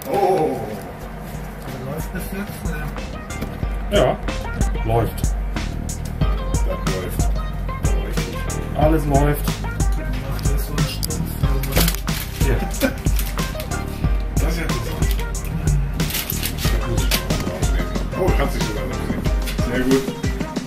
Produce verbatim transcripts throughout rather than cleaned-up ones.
Oh! Läuft das jetzt? Ja, läuft. Das läuft. Richtig. Alles läuft. Macht das so einen Stumpf, oder? Ja. Das ist ja interessant. Oh, kannst dich sogar noch sehen. Sehr gut.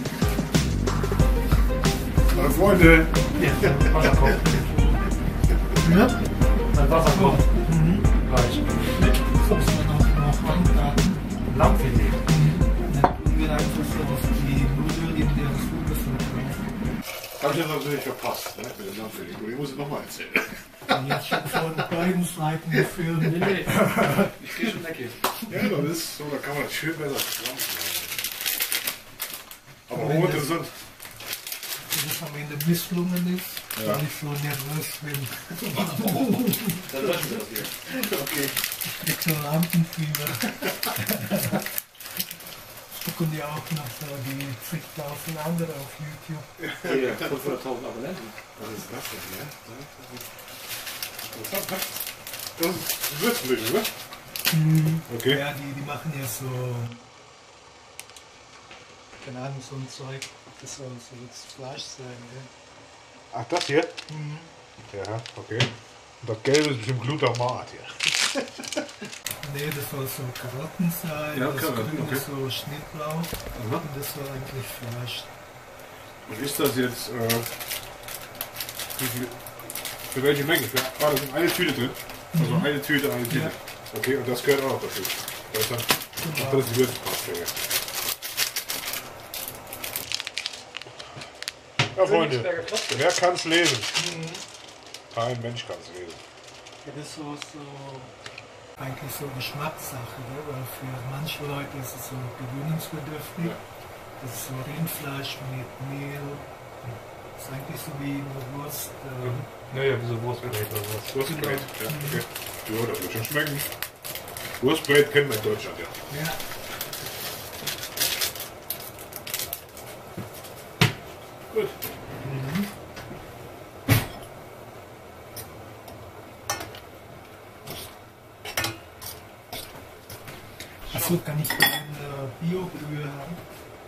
Meine Freunde. Ja, Wasserkoch. Ja? Mein Wasserkoch. Mhm. Gleich. Das muss man auch noch anbraten. Lammfilet. Dann tun wir einfach so auf die Nudeln in der Suppe drauf. Hab ich das natürlich verpasst, ne? Mit dem Namen. Ich muss es nochmal erzählen. Jetzt schon von beiden Seiten gefilmt. Nee, nee. Ich krieg schon weg hier. Ja, das ist so, da kann man das schön besser zusammenschneiden. Aber Wenn oh, das- interessant. Wenn es am Ende misslungen ist, Ja. weil ich so nervös bin. Dann löschen wir das hier. Okay. Ich krieg so Lampenfieber. Gucken die auch noch so die zigtausend andere auf YouTube. Hier, fünfhunderttausend Abonnenten. Was ist das denn, ja? Interessant, ne? Das ist Würzmittel, ne? Mhm. Okay. Ja, die, die machen ja so, keine Ahnung, so ein Zeug. Das soll so jetzt Fleisch sein, gell? Ach, das hier? Mhm. Ja, okay. Und das Gelbe ist bestimmt Glutamat hier. Nee, das soll so Karotten sein, Ja, das Karotten, Grüne okay. so Schnittlauch Aha. und das soll eigentlich Fleisch. Und ist das jetzt, äh, wie viel, für welche Menge? Für, ah, da sind eine Tüte drin. Also Mhm. eine Tüte, eine Tüte. Ja. Okay, und das gehört auch noch dazu. Das ist dann, Genau. das ist die Würzpaste. Ja, Freunde, Königsberger Klopfe. wer kann es lesen? Mhm. Kein Mensch kann es lesen. Ja, das ist so, so eigentlich so Geschmackssache, ne? Weil für manche Leute ist es so gewöhnungsbedürftig. Ja. Das ist so Rindfleisch mit Mehl. Das ist eigentlich so wie eine Wurst. Äh, Naja, wie so Wurstbrot oder was. Wurstbrät, ja, okay. Ja, das wird schon schmecken. Wurstbrät kennen wir in Deutschland, ja. ja. Gut. Achso, kann ich eine Bio-Brühe haben?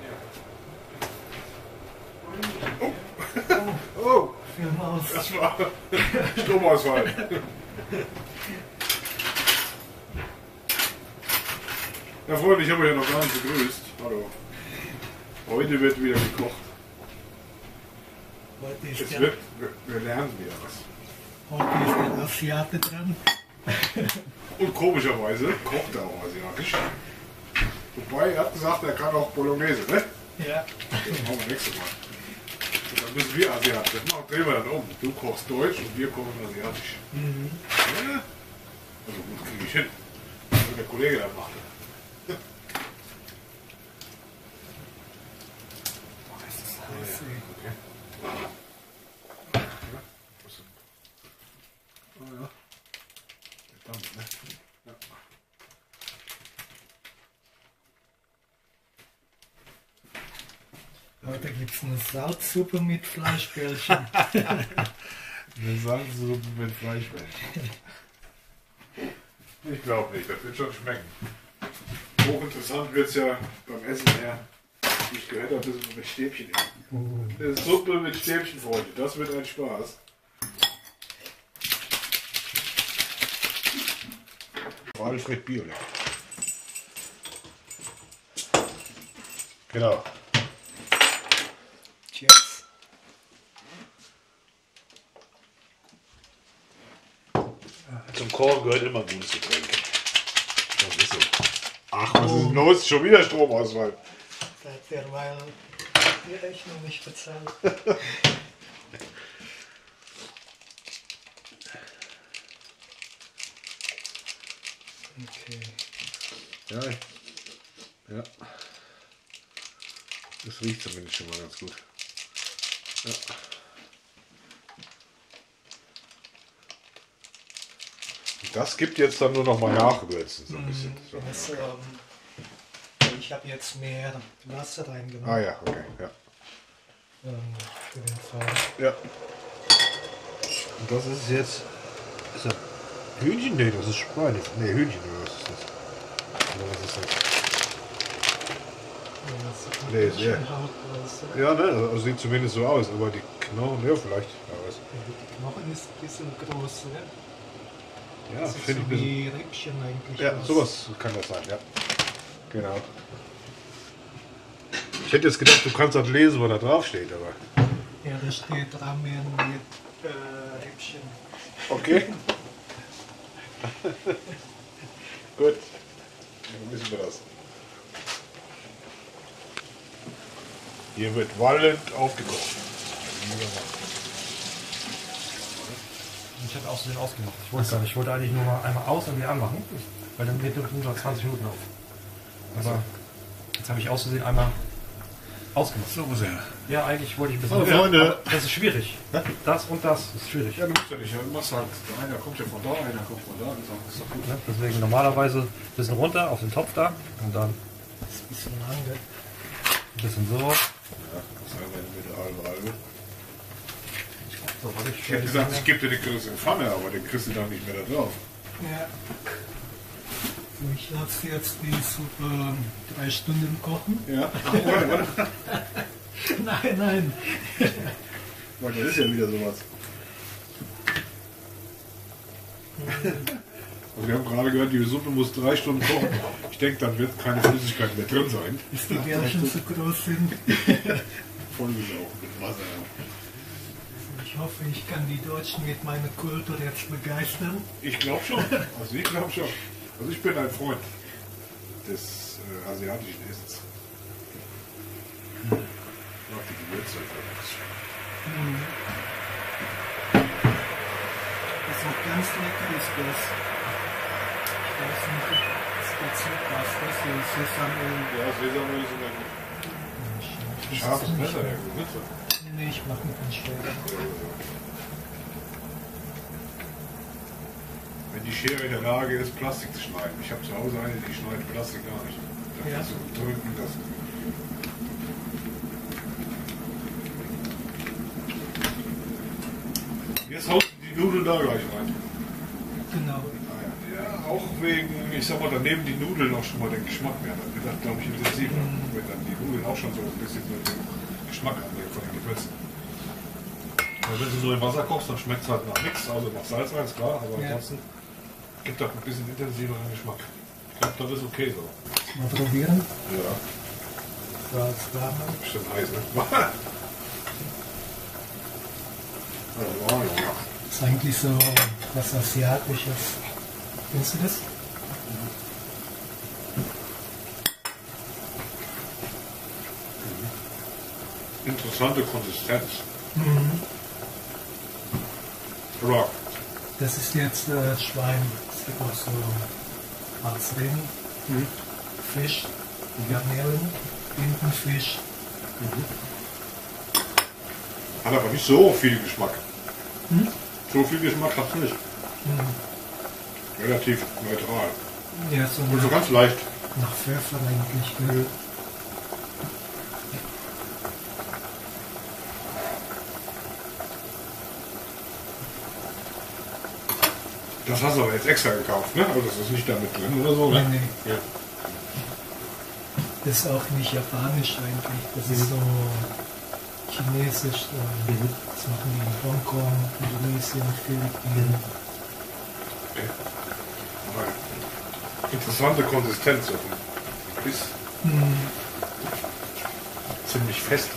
Oh, Für Maus. das war Stromausfall. Ja, Freunde, ich habe euch ja noch gar nicht begrüßt. Hallo. Heute wird wieder gekocht. Heute ist, Es der, wird, wir, wir lernen wieder was. heute ist der Asiate dran. Und komischerweise kocht er auch asiatisch. Wobei, er hat gesagt, er kann auch Bolognese, ne? Ja. Das machen wir nächstes Mal. Und dann müssen wir asiatisch. Das machen, drehen wir dann um. Du kochst deutsch und wir kochen asiatisch. Mhm. Ja? Also gut, kriege ich hin. Das wird der Kollege dann machen. Boah, ist das heiß, ey. Okay. Ja, was denn? Oh ja. Verdammt, ne? Ja. Heute gibt es eine Salzsuppe mit Fleischbällchen. Eine Salzsuppe mit Fleischbällchen. Ich glaube nicht, das wird schon schmecken. Hochinteressant wird es ja beim Essen her. Wie ich gehört habe, das ist mit Stäbchen. Eine Suppe mit Stäbchen, Freunde. Das wird ein Spaß. Alfred Biolek. Genau. Cheers. Zum Kochen gehört immer gutes Getränk. Das ist so. Ach, was ist denn los? Schon wieder Stromausfall. Seit derweil die Rechnung nicht bezahlt. Okay. Ja, ja. Das riecht zumindest schon mal ganz gut. Ja. Und das gibt jetzt dann nur noch mal Nachwürzen, so ein bisschen. So. Das, ähm, ich habe jetzt mehr Wasser reingenommen. Ah ja, okay, ja. Ähm, für den Fall. Ja. Und das ist jetzt. Ist er Hühnchen? Nee, das ist Schwein. Nee, Hühnchen oder was ist das? Oder was ist das? Ja, Nee, das sieht ja. schon Haut aus. Ja, ne, also sieht zumindest so aus, aber die Knochen, ja vielleicht. Ja, was. Die Knochen ist ein bisschen groß, oder? Ja, Das sieht finde so ich ein bisschen. wie Rippchen eigentlich Ja, aus. sowas kann das sein, ja. Genau. Ich hätte jetzt gedacht, du kannst das lesen, was da drauf steht, aber. Ja, da steht Ramen mit äh, Rippchen. Okay. Gut. Dann wissen wir das. Hier wird wallend aufgekocht. Ich habe außerdem ausgemacht. Ich wollte gar nicht. Ich wollte eigentlich nur mal einmal aus und wieder anmachen. Weil dann geht es nur zwanzig Minuten auf. Aber jetzt habe ich aus Versehen einmal ausgemacht. So muss er. Ja, eigentlich wollte ich ein bisschen. Oh, Freunde. Aber das ist schwierig. Das und das ist schwierig. Ja, du musst ja nicht. Du machst halt, einer kommt ja von da, einer kommt von da. Das ist doch gut. Ne? Deswegen normalerweise ein bisschen runter auf den Topf da und dann Das ist ein bisschen lang, gell? ein bisschen so. Ja, das ist eine Mitte, halbe, halbe. So, was ich Ich hätte gesagt, ich gebe dir den Chris in Pfanne, aber den kriegst du dann nicht mehr da drauf. Ja. So, ich lasse jetzt die Suppe drei Stunden kochen. Ja. Ach, warte, warte. Nein, nein. Warte, das ist ja wieder sowas. Also wir haben gerade gehört, die Suppe muss drei Stunden kochen. Ich denke, dann wird keine Flüssigkeit mehr drin sein. Bis die Bärchen so groß sind. Vollgesaugt mit Wasser. Ich hoffe, ich kann die Deutschen mit meiner Kultur jetzt begeistern. Ich glaube schon. Also ich glaube schon. Also ich bin ein Freund des äh, asiatischen Essens. Ich mag die Gewürze. Was auch ganz lecker ist, das. Ich weiß nicht, das dazu passt, das ist Sesamöl. Ja, Sesamöl ist immer gut. Scharfes Messer, ja, Gewürze. Nee, ich mache mit den Schere. Wenn die Schere in der Lage ist, Plastik zu schneiden. Ich habe zu Hause eine, die schneidet Plastik gar nicht. Da Ja. kannst du drücken, das. Jetzt haust du die Nudeln da gleich rein. Genau. Ja, auch wegen, ich sag mal, daneben die Nudeln auch schon mal den Geschmack mehr. Dann wird das, glaube ich, intensiver. Wenn dann die Nudeln auch schon so ein bisschen so den Geschmack annehmen von den Gewürzen. Weil wenn du so im Wasser kochst, dann schmeckt es halt nach nichts, also nach Salz rein, ist klar, aber Ja. ansonsten gibt das ein bisschen intensiveren Geschmack. Ich glaube, das ist okay so. Mal probieren. Ja, Salz, Rahmen. bestimmt heiß, ne? Ja, ja, ja. Das ist eigentlich so was Asiatisches. Findest du das? Interessante Konsistenz. Mhm. Rock. Das ist jetzt äh, Schwein. Es gibt auch so Marzreden, Mhm. Fisch, Garnelen, Tintenfisch. Hat aber nicht so viel Geschmack. Hm? So viel Geschmack hat es nicht. Mhm. Relativ neutral. Ja, so Und so nach, ganz leicht. nach Pfeffer eigentlich. Gell? Das hast du aber jetzt extra gekauft, ne? Also das ist nicht damit drin oder so, ne? Nee, nee. Ja. Das ist auch nicht japanisch eigentlich. Das ist so chinesisch. Äh, Das machen die in Hongkong, Indonesien, Philippinen. Okay. Aber interessante Konsistenz. So. Ist Mhm. ziemlich fest.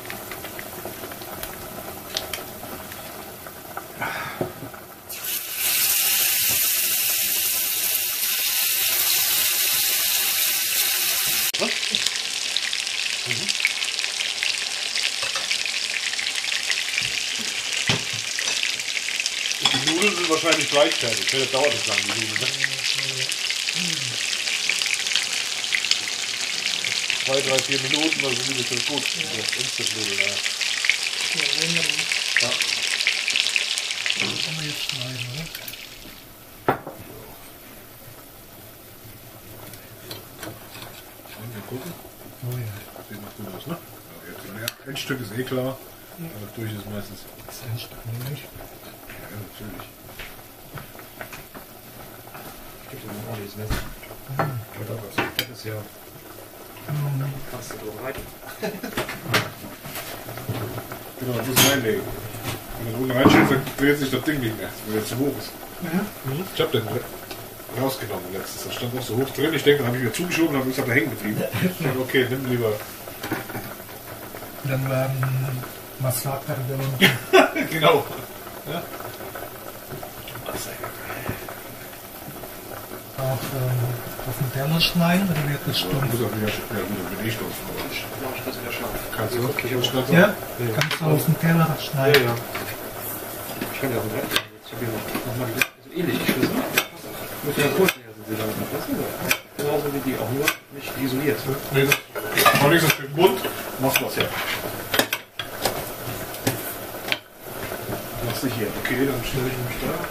Die Nudeln sind wahrscheinlich gleichzeitig. Das dauert nicht lange, die Nudeln. Ne? Zwei, drei, vier Minuten, dann sind die bestimmt gut. Ja. Instant-Nudeln, ja. Ja, wenn dann Ja. kann man jetzt schneiden, oder? Wollen wir gucken? Oh ja. Sieht noch gut aus, ne? Ja, jetzt, ja, ein Stück ist eh klar. Aber durch ist meistens. Das ist ein Stück nämlich. Ja, natürlich. bräuchte ein ordentliches Messer. Oder was? Das ist ja. Kannst du drüber reiten. Genau, das muss reinlegen. Wenn du unten reinstellst, dann dreht sich das Ding nicht mehr, weil der zu hoch ist. Ja. Ich hab den rausgenommen letztes. Das stand noch so hoch drin. Ich denke, dann habe ich wieder zugeschoben, dann ist er da hängen geblieben. Ich denke, okay, nimm lieber. Dann werden Massaker der Genau. Ja. auch ähm, auf den Teller schneiden, oder wird das Ja, stumpf? muss auch wieder, ja, gut, dann bin ich stumpf. aber ich- Ja, ich kann es wieder scharf. Kannst du? Okay, Ich kann Ja, kannst du auf den Teller Ja, schneiden. ja. Ich kann ja auch direkt. Ich habe hier noch, noch mal die, also ähnlich geschlissen. Mit der Kurse sind sie damit. Das ist genauso wie die, auch nur nicht isoliert. Nee, das war nicht so für den Mund. Machst du was her. Machst du hier. Okay, dann stelle ich mich da.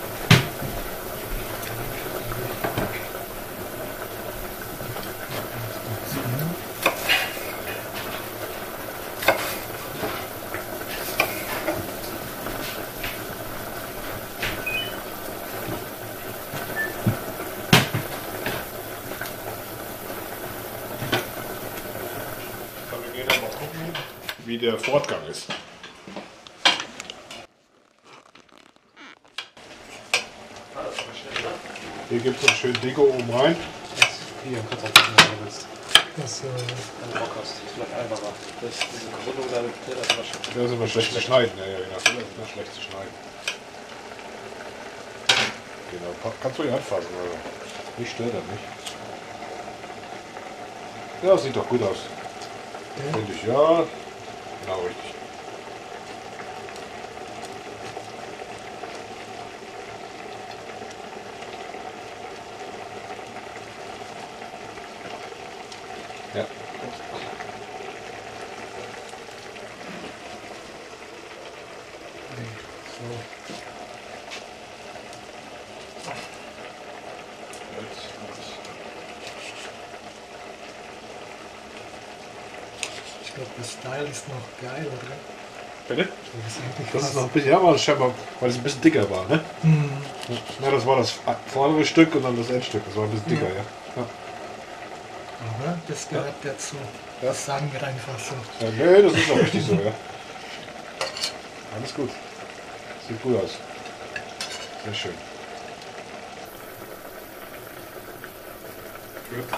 Dann gehen wir mal gucken, wie der Fortgang ist. Hier gibt es noch schön Deko oben rein. Hier, kannst du auch gucken, wenn du willst. Das, äh, Wenn du Bock hast. Das ist vielleicht einfacher. Das ist diese Gründung da, das ist wahrscheinlich. Das ist immer schlecht zu schneiden. Ja, ja, genau. Das ist immer schlecht zu schneiden. Genau. Pa- Kannst du die anfassen, oder? Mich stört das nicht. Ja, sieht doch gut aus. Finde ich, ja. Genau, richtig. Ja. ich glaube, das Style ist noch geil, oder? Bitte? Das ist eigentlich Das ist fast- noch ein bisschen, ja, war das scheinbar, weil es ein bisschen dicker war, ne? Hm. Ja, das war das vordere Stück und dann das Endstück. Das war ein bisschen dicker, ja. ja. Aber das gehört dazu. Ja. Das sagen wir einfach so. ja nee, das ist auch richtig so, ja. Alles gut. Sieht gut aus. Sehr schön. Gut.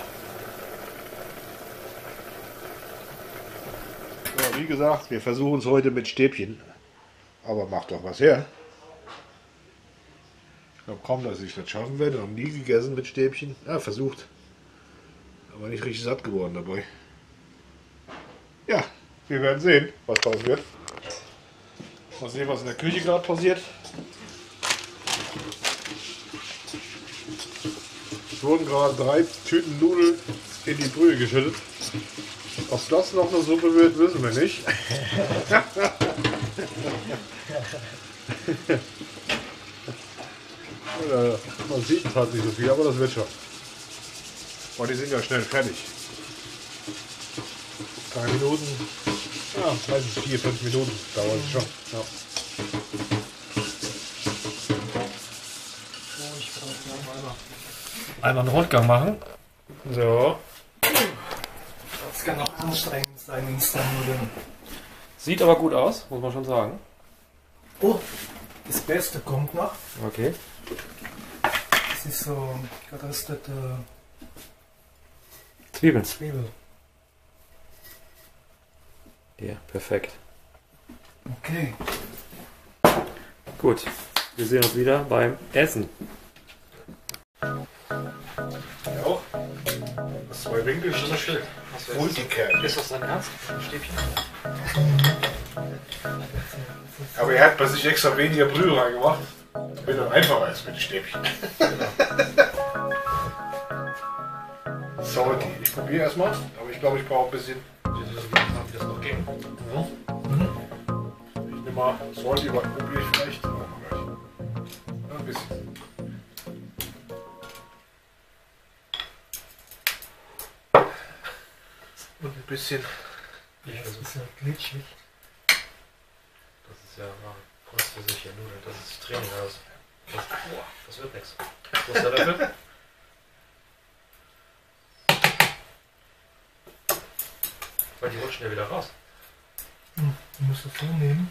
Ja, wie gesagt, wir versuchen es heute mit Stäbchen. Aber macht doch was her. Ich glaube kaum, dass ich das schaffen werde. Noch nie gegessen mit Stäbchen. Ja, versucht. Aber nicht richtig satt geworden dabei. Ja, wir werden sehen, was draus wird. Mal sehen, was in der Küche gerade passiert. Es wurden gerade drei Tüten Nudeln in die Brühe geschüttet. Ob das noch eine Suppe wird, wissen wir nicht. Ja, man sieht es halt nicht so viel, aber das wird schon. Und die sind ja schnell fertig. Drei Minuten, ja, meistens vier, fünf Minuten dauert es schon. Ja. Einmal einen Rundgang machen. So. Das kann auch anstrengend sein, Instant-Nudeln. Sieht aber gut aus, muss man schon sagen. Oh, das Beste kommt noch. Okay. Das ist so geröstete Zwiebeln. Zwiebel. Ja, perfekt. Okay. Gut. Wir sehen uns wieder beim Essen. Ja, auch. Das zwei Winkel ist immer schön. Multicam. Ist das dein Ernst? Ein Stäbchen? Aber er hat bei sich extra weniger Brühe reingemacht, damit er einfacher ist mit den Stäbchen. Salty. Ich probiere erstmal, aber ich glaube, ich brauche ein bisschen. Wie das noch ging. Ich nehme mal Salty, aber probiere ich vielleicht. Machen wir gleich. Ja, ein bisschen. Und ein bisschen. Das ist ja glitschig. Das ist ja mal Kunst für sich hier Nudeln. Das ist Training aus. Das, boah, das wird nichts. Wo ist der Löffel? Weil die rutschen ja wieder raus. Hm, du musst das so nehmen.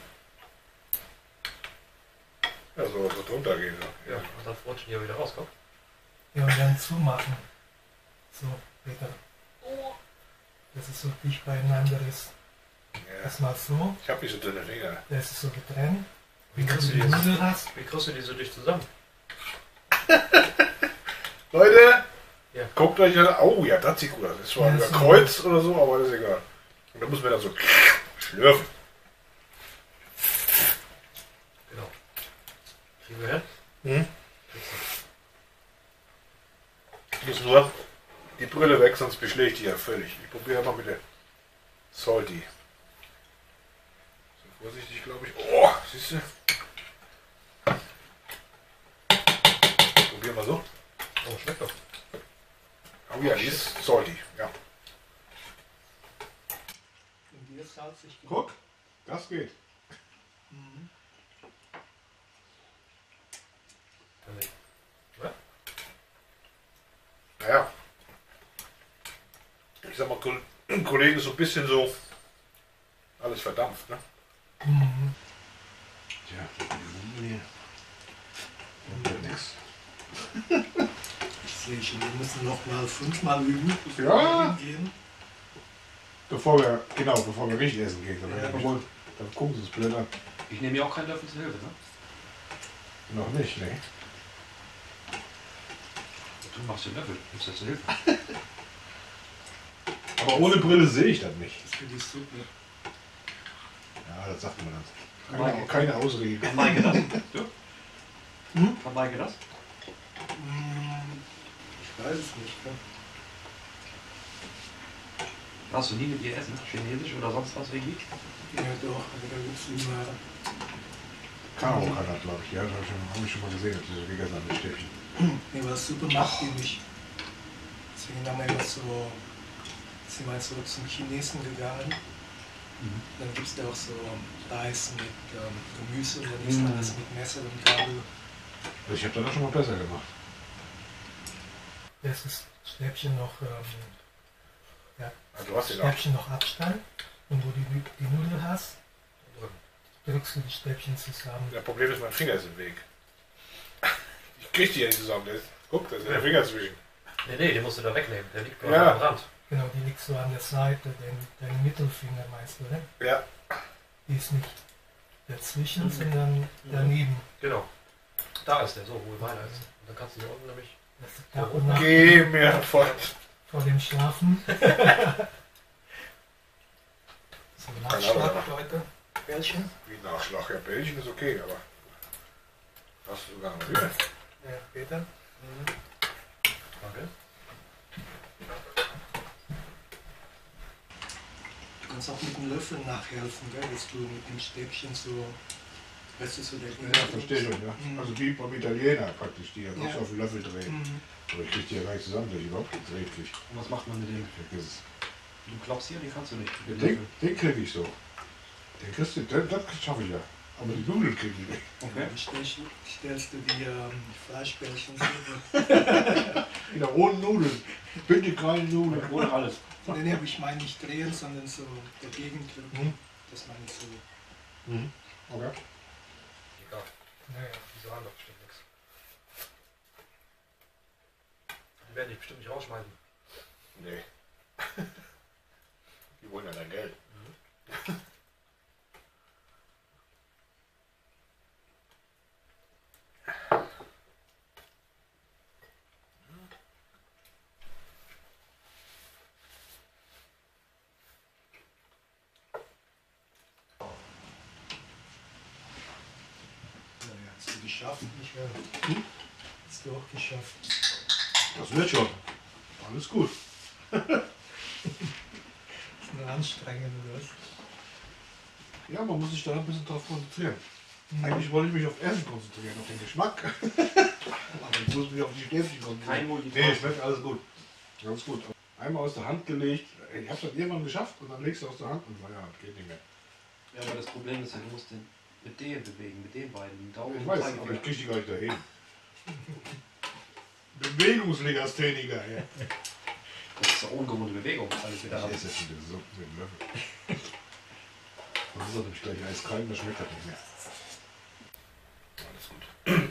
Ja, so was wird runtergehen. Ja, und dann rutschen die ja wieder raus, guck. Ja, und dann zumachen. So, Peter. Dass es so dicht beieinander ist. Ja. Erstmal so, Ich hab nicht so dünne Finger. da ist es so getrennt. Wie Wenn du kriegst du die die Nudel jetzt? hast, Wie kriegst du die so dicht zusammen? Leute, Ja. guckt euch das. Oh ja, das sieht gut aus. Das ist zwar Ja, über so. Kreuz oder so, aber das ist egal. Und da muss man dann so schlürfen. Genau. Kriegen wir hin? Hm? Kriegst du. Ich muss nur die Brille weg, sonst beschlägt die ja völlig. Ich probiere mal mit der Salty. So vorsichtig, glaube ich. Oh, siehst du? Probier mal so. Oh, schmeckt doch. Oh ja, die ist salty. Ja. und die ist salzig. Guck, das geht. Mhm. Naja. Ich sag mal, Ko- Kollegen, so ein bisschen so alles verdampft, ne? Mhm. Tja, die hier. Und nix. Ich sehe schon, wir müssen noch mal fünfmal üben, bevor Ja. wir hingehen. Bevor wir, genau, bevor wir richtig essen gehen. Dann, Ja. obwohl, dann gucken sie es blöd an. Ich nehme mir auch keinen Löffel zur Hilfe, ne? Noch nicht, ne? Du machst den Löffel, nimmst dir zur Hilfe. Aber ohne Brille sehe ich das nicht. Das finde ich super. Ja, das sagt man dann. Verweige. Keine, keine Ausrede. Verweige das. Du? Hm? Verweige das. Mhm. Ich weiß es nicht. Ne? Hast du nie mit ihr essen? Chinesisch oder sonst was irgendwie? Ja doch, aber da gibt es immer... Karo kann das, glaube ich. Ja, das habe ich, schon- hab ich schon mal gesehen, dass sie so gegessen haben mit Stäbchen. Nee, was super macht die nicht. Deswegen haben wir immer so... Sind wir so zum Chinesen gegangen. Dann gibt es da auch so Reis mit ähm, Gemüse und dann isst man das mit Messer und Gabel. Also ich habe das auch schon mal besser gemacht. Das ist Stäbchen noch, ähm, ja, Ah, du hast den auch. Stäbchen noch Abstand und wo du die, die Nudel hast, Drücken. drückst du die Stäbchen zusammen. Das Problem ist, mein Finger ist im Weg. Ich krieg die ja nicht zusammen. Das ist, guck, da ist der Finger zwischen. Nee, nee, den musst du da wegnehmen. Der liegt gerade Ja. am Rand. Genau, die liegt so an der Seite, dein, dein Mittelfinger meinst du, ne? Ja. Die ist nicht dazwischen, sondern daneben. Genau. Da ist der, so, wo meiner ist. Und dann kannst du hier unten nämlich. Das ist Tag und Nacht Geh mir vor. vor dem Schlafen. So, Nachschlag, Leute. Bällchen. Wie Nachschlag. Ja, Bällchen ist okay, aber. Hast du sogar noch Hühner? Ja, Peter. Danke. Du kannst auch mit dem Löffel nachhelfen, gell? Dass du mit dem Stäbchen so, weißt du, so der Ja, verstehe ich. Ja. Mhm. Also wie beim Italiener praktisch, die ja Ja. ja. auf den Löffel drehen. Mhm. Aber ich kriege die ja gar nicht zusammen, dass ich überhaupt nicht drehe kriege. Und was macht man mit dem? Vergiss es. Du klopfst hier, die kannst du nicht. Den Den, Löffel. den kriege ich so. Den kriegst du, den, das schaffe ich ja. Aber die Nudeln kriege ich nicht. Okay. Dann stellst, stellst du die ähm, Fleischbällchen so. Wieder ohne Nudeln. Bitte keine Nudeln. Ohne alles. Nee, nee, aber ich meine nicht drehen, sondern so dagegen drücken, Mhm. dass man nicht so. Mhm. Okay. Egal. Naja. Die sagen doch bestimmt nichts. Die werden dich bestimmt nicht rausschmeißen. Nee. Die wollen ja dein Geld. Naja, hast du geschafft, nicht wahr? Hm? Hast du auch geschafft. Das wird schon. Alles gut. Ist nur anstrengend, oder was? Ja, man muss sich da ein bisschen drauf konzentrieren. Mhm. Eigentlich wollte ich mich auf Essen konzentrieren, auf den Geschmack. Aber ich muss mich auf die Stäbchen konzentrieren. Kein Multitasking. Nee, schmeckt alles gut. Ganz gut. Einmal aus der Hand gelegt. Ich hab's dann irgendwann geschafft und dann legst du aus der Hand und so, ja, geht nicht mehr. Ja, aber das Problem ist ja, du musst den mit denen bewegen, mit den beiden. Den Daumen Ich und weiß, Zeigefinger. aber ich krieg die gar nicht dahin. Bewegungslegastheniker, ja. Das ist eine ungewohnte Bewegung, alles wieder Ich ab. esse jetzt mit dem so mit dem Löffel. Das ist natürlich gleich eiskalt, das schmeckt das nicht mehr. Alles gut.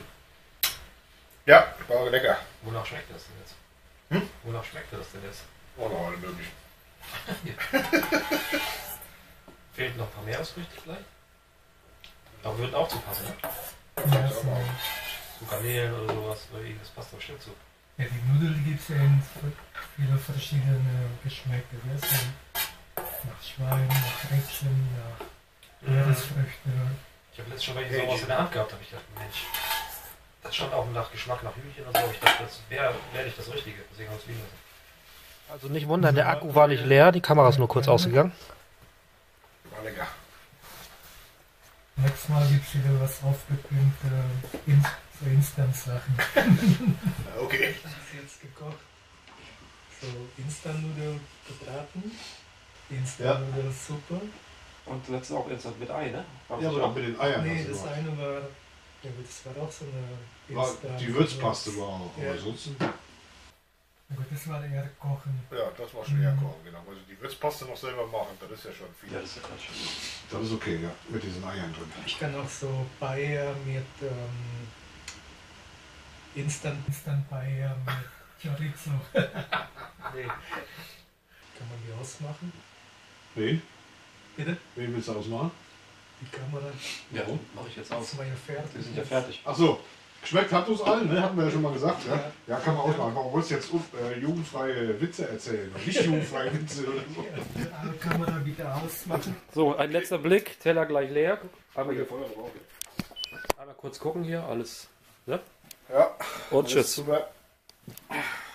Ja, war lecker. Wonach schmeckt das denn jetzt? Hm? Wonach schmeckt das denn jetzt? Oh, noch alle möglichen. Fehlt noch ein paar Meeresfrüchte vielleicht? Aber würden auch zu passen, ne? Ja, so. So Garnelen oder sowas, oder das passt doch bestimmt zu. Ja, die Nudeln gibt es ja in viele verschiedene Geschmäcker. Ja, so nach Schwein, nach Räckchen, nach Meeresfrüchte. Ich habe letztens schon welche sowas in der Hand gehabt, habe ich gedacht, Mensch, das stand auch nach Geschmack nach Hühnchen und so. Ich dachte, das wäre wär nicht das Richtige, deswegen habe ich es liegen lassen. Also nicht wundern, der Akku war nicht leer, die Kamera ist nur kurz ausgegangen. War lecker. Nächstes Mal gibt es wieder was aufgepimpt, äh, in, so Instant-Sachen. Okay. Das ist jetzt gekocht. So Instant-Nudeln gebraten, Instant-Nudeln-Suppe. Und letztes auch Instant mit Ei, ne? Ja, aber auch mit den Eiern. Nee, hast du das gemacht. eine war, ja, das war auch so eine War, Instant- die Würzpaste war auch, Ja. aber sonst. Na gut, das war eher Kochen. Ja, das war schon eher kochen, genau. Also die Würzpaste noch selber machen, das ist ja schon viel. Ja, das ist ja Quatsch. Das ist okay, ja, mit diesen Eiern drin. Ich kann auch so Bayer mit ähm, Instant, Instant Bayer mit Chorizo. Nee. Kann man die ausmachen? Wen? Bitte? Wen willst du ausmachen? Die Kamera Ja, mache ich jetzt aus. ist mal ja fertig. Wir sind ja fertig. Achso, geschmeckt hat uns allen, ne? Hatten wir ja schon mal gesagt. Ja, Ja. ja kann man ausmachen. Warum willst du jetzt äh, jugendfreie Witze erzählen? Oder nicht jugendfreie Witze oder so? Ja, alle Kamera bitte ausmachen. So, ein letzter Blick, Teller gleich leer. Einmal, hier, Feuer drauf. einmal kurz gucken hier, alles. Ne? Ja, Und das ist tschüss. super.